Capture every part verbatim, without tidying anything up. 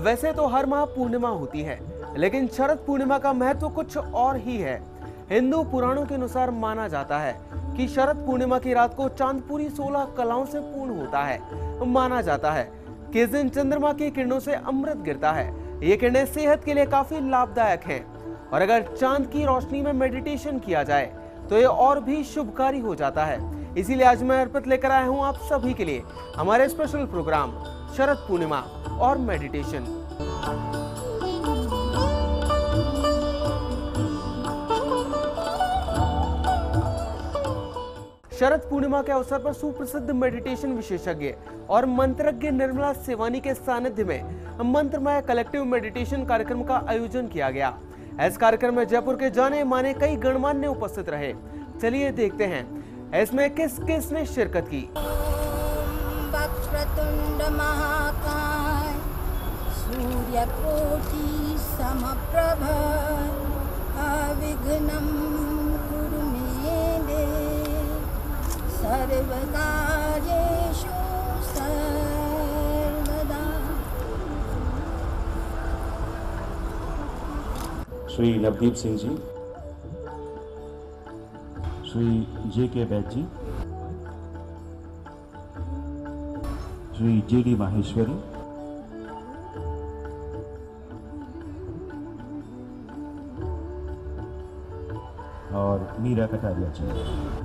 वैसे तो हर माह पूर्णिमा होती है, लेकिन शरद पूर्णिमा का महत्व कुछ और ही है। हिंदू पुराणों के अनुसार माना जाता है कि शरद पूर्णिमा की रात को चांद पूरी सोलह कलाओं से पूर्ण होता है। माना जाता है कि इस दिन चंद्रमा की किरणों से अमृत गिरता है। ये किरणें सेहत के लिए काफी लाभदायक हैं और अगर चांद की रोशनी में मेडिटेशन किया जाए तो ये और भी शुभकारी हो जाता है। इसीलिए आज मैं अर्पित लेकर आया हूँ आप सभी के लिए हमारे स्पेशल प्रोग्राम शरद पूर्णिमा और मेडिटेशन। शरद पूर्णिमा के अवसर पर सुप्रसिद्ध मेडिटेशन विशेषज्ञ और मंत्रज्ञ निर्मला सेवानी के सानिध्य में मंत्रमय कलेक्टिव मेडिटेशन कार्यक्रम का आयोजन किया गया। इस कार्यक्रम में जयपुर के जाने माने कई गणमान्य उपस्थित रहे। चलिए देखते हैं इसमें किस किस ने शिरकत की। वक्रतुंड महाकाय सूर्यकोटि समप्रभ अविघ्नं कुरु मे देव सर्वकार्येषु सर्वदा। Shri Navdeep Singh ji, Shri J K Vaid ji, Shri J D Maheshwari, और मीरा कटारिया जी।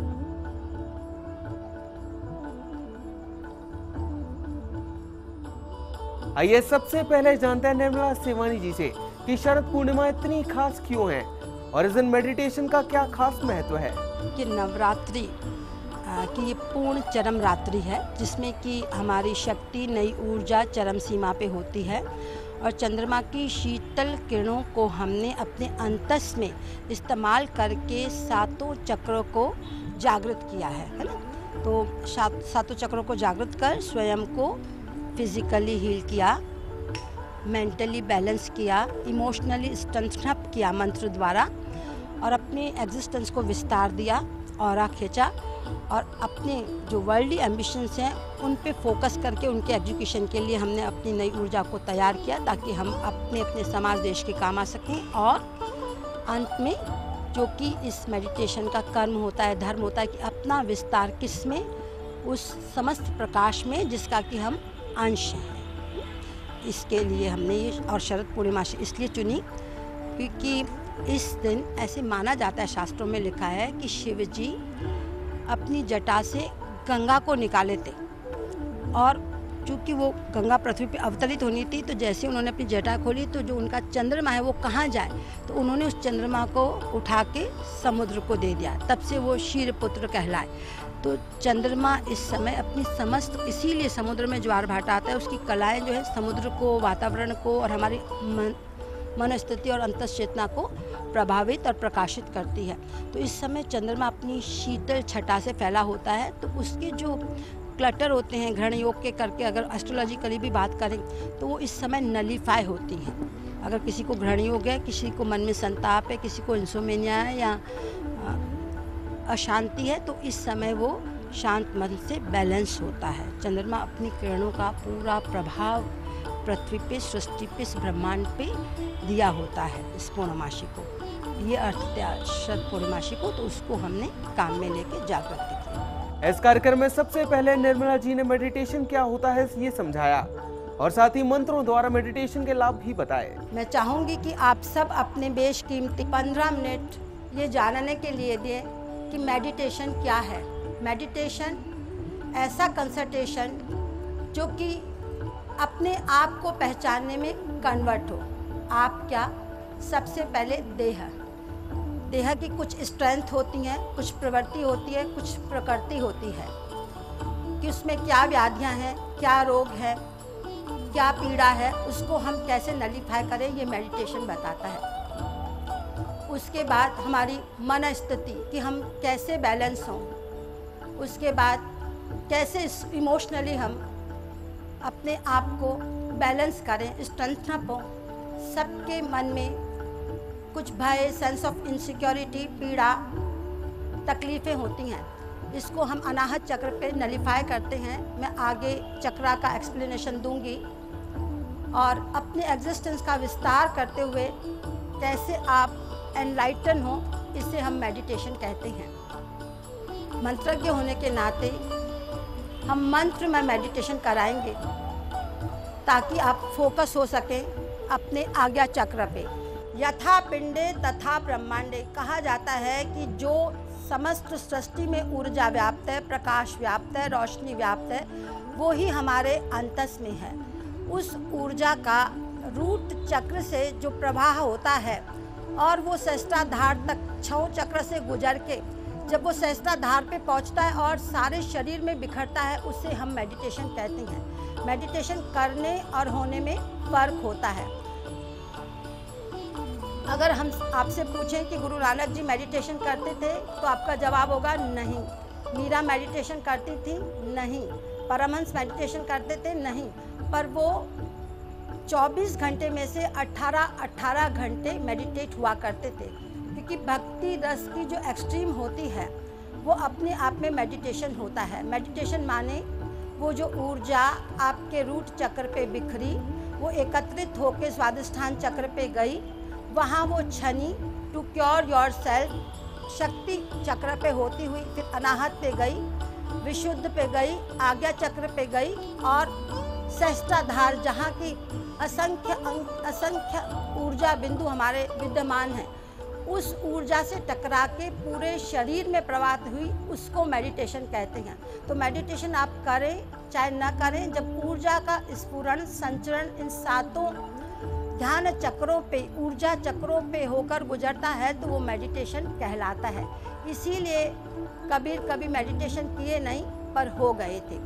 आइए सबसे पहले जानते हैं निर्मला सेवानी जी से कि शरद पूर्णिमा इतनी खास क्यों है और इस दिन मेडिटेशन का क्या खास महत्व है। कि नवरात्रि की ये पूर्ण चरम रात्रि है जिसमें कि हमारी शक्ति नई ऊर्जा चरम सीमा पे होती है और चंद्रमा की शीतल किरणों को हमने अपने अंतस में इस्तेमाल करके सातों चक्रों को जागृत किया है है ना। तो सातों चक्रों को जागृत कर स्वयं को फिजिकली हील किया, मेंटली बैलेंस किया, इमोशनली स्ट्रेंथन अप किया मंत्र द्वारा और अपने एग्जिस्टेंस को विस्तार दिया, ऑरा खींचा और अपने जो वर्ल्डली एम्बिशंस हैं उन पे फोकस करके उनके एजुकेशन के लिए हमने अपनी नई ऊर्जा को तैयार किया ताकि हम अपने अपने समाज देश के काम आ सकें। और अंत में जो कि इस मेडिटेशन का कर्म होता है, धर्म होता है कि अपना विस्तार किस में, उस समस्त प्रकाश में जिसका कि हम अंश हैं। इसके लिए हमने ये और शरद पूर्णिमा इसलिए चुनी क्योंकि इस दिन ऐसे माना जाता है, शास्त्रों में लिखा है कि शिव जी अपनी जटा से गंगा को निकाले थे और चूँकि वो गंगा पृथ्वी पे अवतरित होनी थी तो जैसे उन्होंने अपनी जटा खोली तो जो उनका चंद्रमा है वो कहाँ जाए, तो उन्होंने उस चंद्रमा को उठा के समुद्र को दे दिया, तब से वो क्षीरपुत्र कहलाए। तो चंद्रमा इस समय अपनी समस्त, इसीलिए समुद्र में ज्वार भाटा आता है, उसकी कलाएं जो है समुद्र को, वातावरण को और हमारी मन मनस्थिति और अंतश्चेतना को प्रभावित और प्रकाशित करती है। तो इस समय चंद्रमा अपनी शीतल छटा से फैला होता है तो उसके जो क्लटर होते हैं ग्रहण योग के करके अगर एस्ट्रोलॉजिकली भी बात करें तो वो इस समय नलीफाई होती हैं। अगर किसी को ग्रहण योग है, किसी को मन में संताप है, किसी को इंसोमेनिया है या अशांति है, तो इस समय वो शांत मन से बैलेंस होता है। चंद्रमा अपनी किरणों का पूरा प्रभाव पृथ्वी पे, सृष्टि पे, इस ब्रह्मांड पे दिया होता है इस पूर्णमासी को। ये अर्थ शरद पूर्णमासी को, तो उसको हमने काम में लेके जागृत किया। इस कार्यक्रम में सबसे पहले निर्मला जी ने मेडिटेशन क्या होता है ये समझाया और साथ ही मंत्रों द्वारा मेडिटेशन के लाभ भी बताए। मैं चाहूँगी कि आप सब अपने बेशकीमती पंद्रह मिनट ये जानने के लिए दें कि मेडिटेशन क्या है। मेडिटेशन ऐसा कंसंट्रेशन जो कि अपने आप को पहचानने में कन्वर्ट हो। आप क्या, सबसे पहले देह देह की कुछ स्ट्रेंथ होती हैं, कुछ प्रवृत्ति होती है, कुछ प्रकृति होती है कि उसमें क्या व्याधियां हैं, क्या रोग है, क्या पीड़ा है, उसको हम कैसे नलीफाई करें, ये मेडिटेशन बताता है। उसके बाद हमारी मन स्थिति कि हम कैसे बैलेंस हों, उसके बाद कैसे इमोशनली हम अपने आप को बैलेंस करें, स्ट्रेंथन अप हो। सबके मन में कुछ भय, सेंस ऑफ इनसिक्योरिटी, पीड़ा, तकलीफ़ें होती हैं। इसको हम अनाहत चक्र पे नलीफाई करते हैं। मैं आगे चक्रा का एक्सप्लेनेशन दूंगी। और अपने एग्जिस्टेंस का विस्तार करते हुए कैसे आप एनलाइटन हो, इसे हम मेडिटेशन कहते हैं। मंत्रज्ञ होने के नाते हम मंत्र में मेडिटेशन कराएंगे ताकि आप फोकस हो सकें अपने आज्ञा चक्र पे। यथा पिंडे तथा ब्रह्मांडे, कहा जाता है कि जो समस्त सृष्टि में ऊर्जा व्याप्त है, प्रकाश व्याप्त है, रोशनी व्याप्त है, वो ही हमारे अंतस में है। उस ऊर्जा का रूट चक्र से जो प्रवाह होता है और वो सहस्त्राधार तक छौ चक्र से गुजर के जब वो सहस्त्राधार पे पहुंचता है और सारे शरीर में बिखरता है, उसे हम मेडिटेशन कहते हैं। मेडिटेशन करने और होने में फ़र्क होता है। अगर हम आपसे पूछें कि गुरु नानक जी मेडिटेशन करते थे तो आपका जवाब होगा नहीं। मीरा मेडिटेशन करती थी? नहीं। परमहंस मेडिटेशन करते थे? नहीं। पर वो चौबीस घंटे में से अठारह अठारह घंटे मेडिटेट हुआ करते थे, क्योंकि भक्ति रस की जो एक्सट्रीम होती है वो अपने आप में मेडिटेशन होता है। मेडिटेशन माने वो जो ऊर्जा आपके रूट चक्र पे बिखरी, वो एकत्रित होकर स्वादिष्ठान चक्र पे गई, वहाँ वो छनी टू क्योर योर सेल्फ शक्ति चक्र पे होती हुई फिर अनाहत पे गई, विशुद्ध पे गई, आज्ञा चक्र पे गई और सहस्त्राधार जहाँ की असंख्य असंख्य ऊर्जा बिंदु हमारे विद्यमान हैं, उस ऊर्जा से टकरा के पूरे शरीर में प्रवाहित हुई, उसको मेडिटेशन कहते हैं। तो मेडिटेशन आप करें चाहे ना करें, जब ऊर्जा का स्फुरण संचरण इन सातों ध्यान चक्रों पे, ऊर्जा चक्रों पे होकर गुजरता है तो वो मेडिटेशन कहलाता है। इसीलिए कबीर कभी मेडिटेशन किए नहीं पर हो गए थे।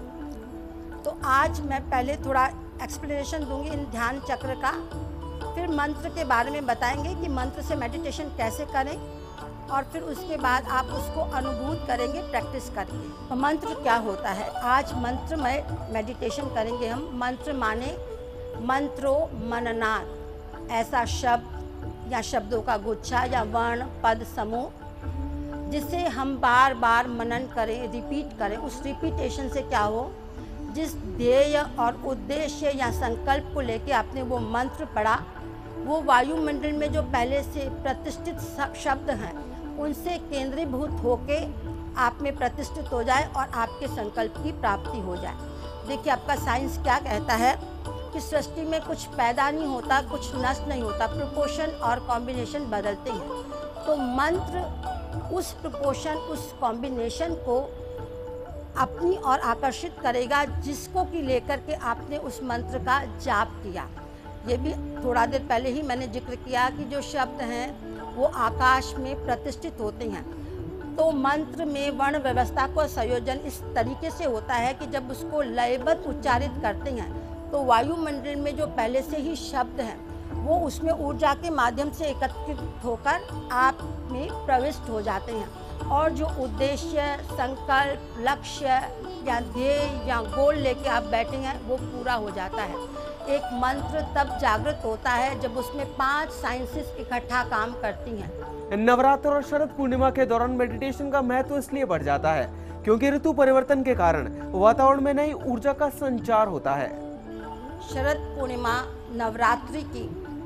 तो आज मैं पहले थोड़ा एक्सप्लेनेशन दूंगी इन ध्यान चक्र का, फिर मंत्र के बारे में बताएंगे कि मंत्र से मेडिटेशन कैसे करें और फिर उसके बाद आप उसको अनुभूत करेंगे प्रैक्टिस करके। तो मंत्र क्या होता है, आज मंत्र में मेडिटेशन करेंगे हम। मंत्र माने मंत्रो मननाद, ऐसा शब्द या शब्दों का गुच्छा या वर्ण पद समूह जिसे हम बार बार मनन करें, रिपीट करें। उस रिपीटेशन से क्या हो, जिस ध्येय और उद्देश्य या संकल्प को लेके आपने वो मंत्र पढ़ा, वो वायुमंडल में जो पहले से प्रतिष्ठित शब्द हैं उनसे केंद्रीभूत होके आप में प्रतिष्ठित हो जाए और आपके संकल्प की प्राप्ति हो जाए। देखिए आपका साइंस क्या कहता है कि सृष्टि में कुछ पैदा नहीं होता, कुछ नष्ट नहीं होता, प्रोपोर्शन और कॉम्बिनेशन बदलते हैं। तो मंत्र उस प्रोपोर्शन, उस कॉम्बिनेशन को अपनी ओर आकर्षित करेगा, जिसको कि लेकर के आपने उस मंत्र का जाप किया। ये भी थोड़ा देर पहले ही मैंने जिक्र किया कि जो शब्द हैं वो आकाश में प्रतिष्ठित होते हैं। तो मंत्र में वर्ण व्यवस्था का संयोजन इस तरीके से होता है कि जब उसको लयबद्ध उच्चारित करते हैं तो वायुमंडल में जो पहले से ही शब्द हैं वो उसमें ऊर्जा के माध्यम से एकत्रित होकर आप में प्रविष्ट हो जाते हैं और जो उद्देश्य, संकल्प, लक्ष्य या ध्येय या गोल लेके आप बैठे हैं वो पूरा हो जाता है। एक मंत्र तब जागृत होता है जब उसमें पांच साइंसेस इकट्ठा काम करती हैं। नवरात्र और शरद पूर्णिमा के दौरान मेडिटेशन का महत्व इसलिए बढ़ जाता है क्योंकि ऋतु परिवर्तन के कारण वातावरण में नई ऊर्जा का संचार होता है। शरद पूर्णिमा नवरात्रि की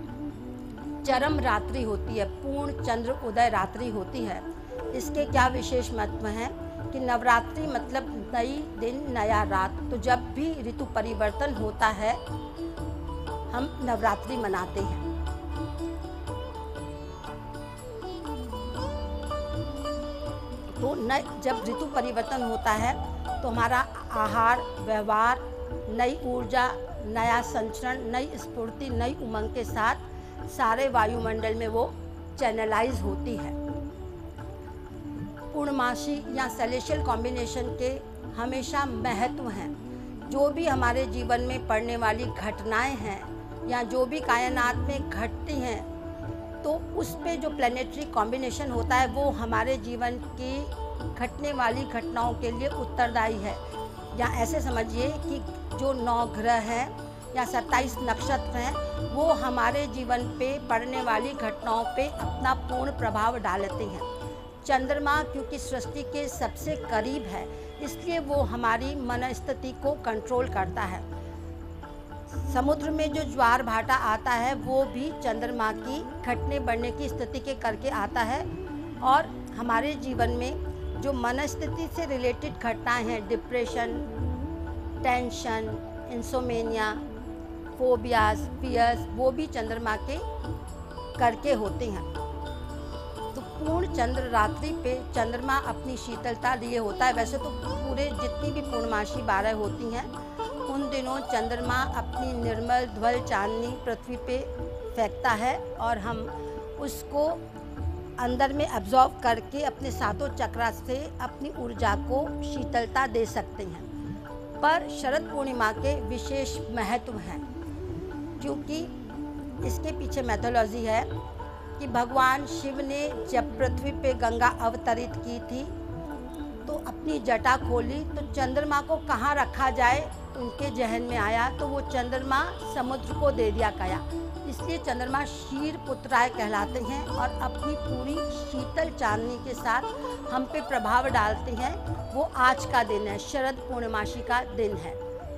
चरम रात्रि होती है, पूर्ण चंद्र उदय रात्रि होती है। इसके क्या विशेष महत्व है कि नवरात्रि मतलब नई दिन नया रात। तो जब भी ऋतु परिवर्तन होता है हम नवरात्रि मनाते हैं। तो न जब ऋतु परिवर्तन होता है तो हमारा आहार, व्यवहार, नई ऊर्जा, नया संचरण, नई स्फूर्ति, नई उमंग के साथ सारे वायुमंडल में वो चैनलाइज होती है। पूर्णमासी या सेलेशियल कॉम्बिनेशन के हमेशा महत्व हैं। जो भी हमारे जीवन में पड़ने वाली घटनाएं हैं या जो भी कायनात में घटती हैं तो उस पे जो प्लैनेटरी कॉम्बिनेशन होता है वो हमारे जीवन की घटने वाली घटनाओं के लिए उत्तरदायी है। या ऐसे समझिए कि जो नौ ग्रह हैं या सत्ताईस नक्षत्र हैं वो हमारे जीवन पे पड़ने वाली घटनाओं पे अपना पूर्ण प्रभाव डालते हैं। चंद्रमा क्योंकि सृष्टि के सबसे करीब है इसलिए वो हमारी मनस्थिति को कंट्रोल करता है। समुद्र में जो ज्वार भाटा आता है वो भी चंद्रमा की घटने बढ़ने की स्थिति के करके आता है। और हमारे जीवन में जो मनस्थिति से रिलेटेड घटनाएं हैं, depression, tension, insomnia, phobias, fears, वो भी चंद्रमा के करके होते हैं। तो पूर्ण चंद्र रात्रि पे चंद्रमा अपनी शीतलता लिए होता है। वैसे तो पूरे जितनी भी पूर्णमासी बारह होती हैं उन दिनों चंद्रमा अपनी निर्मल ध्वल चांदनी पृथ्वी पे फेंकता है और हम उसको अंदर में एब्जॉर्ब करके अपने सातों चक्रा से अपनी ऊर्जा को शीतलता दे सकते हैं। पर शरद पूर्णिमा के विशेष महत्व हैं, क्योंकि इसके पीछे मैथोलॉजी है कि भगवान शिव ने जब पृथ्वी पे गंगा अवतरित की थी तो अपनी जटा खोली तो चंद्रमा को कहाँ रखा जाए उनके जहन में आया, तो वो चंद्रमा समुद्र को दे दिया गया। इसलिए चंद्रमा क्षीर पुत्राय कहलाते हैं और अपनी पूरी शीतल चांदनी के साथ हम पे प्रभाव डालते हैं। वो आज का दिन है, शरद पूर्णिमासी का दिन है।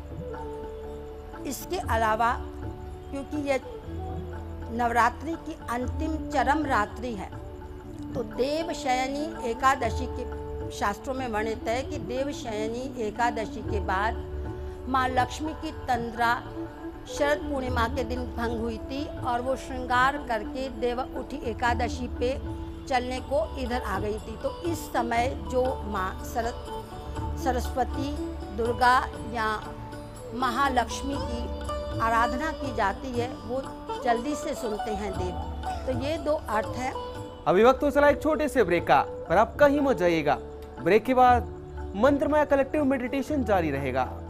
इसके अलावा क्योंकि ये नवरात्रि की अंतिम चरम रात्रि है तो देवशयनी एकादशी के शास्त्रों में वर्णित है कि देवशयनी एकादशी के बाद माँ लक्ष्मी की तंद्रा शरद पूर्णिमा के दिन भंग हुई थी और वो श्रृंगार करके देव उठी एकादशी पे चलने को इधर आ गई थी। तो इस समय जो माँ सरद सरस्वती, दुर्गा या महालक्ष्मी की आराधना की जाती है वो जल्दी से सुनते हैं देव। तो ये दो अर्थ हैं। अभी वक्त तो चला एक छोटे से ब्रेक का, पर आप कहीं मत जाइएगा। ब्रेक के बाद मंत्रमय कलेक्टिव मेडिटेशन जारी रहेगा।